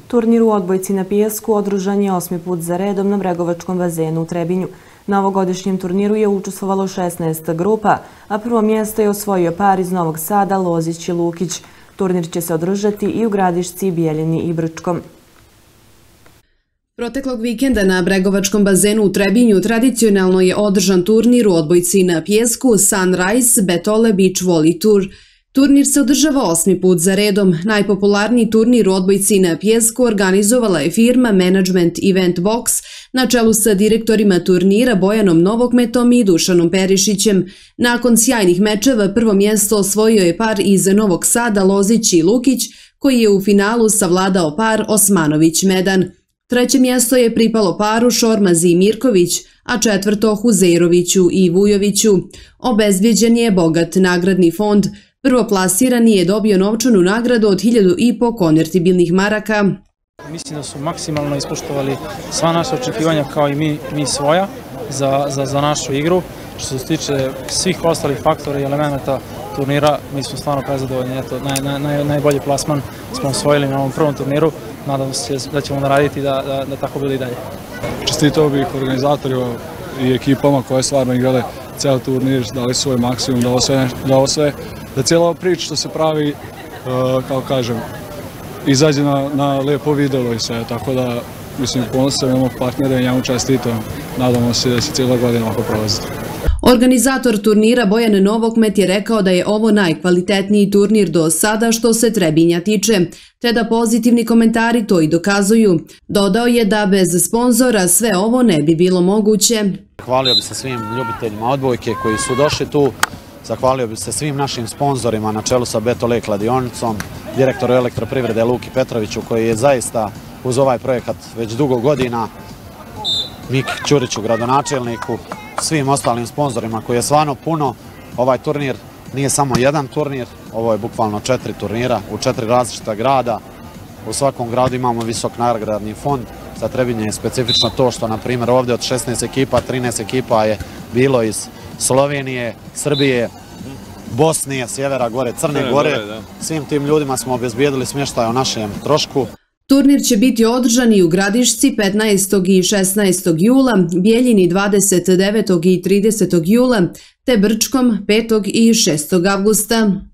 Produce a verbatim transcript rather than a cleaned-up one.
Turnir u odbojci na pijesku održan je osmi put za redom na Bregovačkom bazenu u Trebinju. Na ovogodišnjem turniru je učestvovalo šesnaest grupa, a prvo mjesto je osvojio par iz Novog Sada Lozić i Lukić. Turnir će se održati i u Gradišci, Bijeljini i Brčkom. Proteklog vikenda na Bregovačkom bazenu u Trebinju tradicionalno je održan turnir u odbojci na pijesku Sunrise Betole Beach Volley Tour. Turnir se održava osmi put za redom. Najpopularniji turnir u odbojci na pijesku organizovala je firma Management Event Box na čelu sa direktorima turnira Bojanom Novokmetom i Dušanom Perišićem. Nakon sjajnih mečeva prvo mjesto osvojio je par iz Novog Sada Lozić i Lukić, koji je u finalu savladao par Osmanović-Medan. Treće mjesto je pripalo paru Šormazi i Mirković, a četvrto Huzeiroviću i Vujoviću. Obezbjeđen je bogat nagradni fond. Prvoplasirani je dobio novčanu nagradu od hiljadu i po konvertibilnih maraka. Mislim da su maksimalno ispoštovali sva naša očekivanja kao i mi, mi svoja za, za, za našu igru. Što se tiče svih ostalih faktora i elementa turnira, mi smo stvarno prezadovoljni. Eto, naj, naj, naj, najbolji plasman smo osvojili na ovom prvom turniru. Nadam se da ćemo naraditi da, da, da tako bude i dalje. Čestitao bih organizatorima i ekipama koje stvarno igrale ceo turnir, dali svoj maksimum da ovo sve, da ovo sve, da cijela ova priča što se pravi, uh, kao kažem, izađe na, na lijepo videlo i sve, tako da, mislim, ponosan imamo partnere i njemu čestitam. Nadamo se da se cijela godina ovako prolaziti. Organizator turnira Bojan Novokmet je rekao da je ovo najkvalitetniji turnir do sada što se Trebinja tiče, te da pozitivni komentari to i dokazuju. Dodao je da bez sponzora sve ovo ne bi bilo moguće. Zahvalio bi se svim ljubiteljima odbojke koji su došli tu. Zahvalio bi se svim našim sponzorima na čelu sa Betole kladionicom, direktoru elektroprivrede Luki Petroviću koji je zaista uz ovaj projekat već dugo godina, Miki Ćuriću, gradonačelniku, svim ostalim sponzorima koji je stvarno puno. Ovaj turnir nije samo jedan turnir, ovo je bukvalno četiri turnira u četiri različita grada. U svakom gradu imamo visok nagradni fond. Za Trebinje je specifično to što, na primjer, ovdje od šesnaest ekipa, trinaest ekipa je bilo iz Slovenije, Srbije, Bosne, Sjevera Gore, Crne Gore. Svim tim ljudima smo obezbijedili smještaj o našem trošku. Turnir će biti održan i u Gradišci petnaestog i šesnaestog jula, Bijeljini dvadeset devetog i tridesetog jula, te Brčkom petog i šestog avgusta.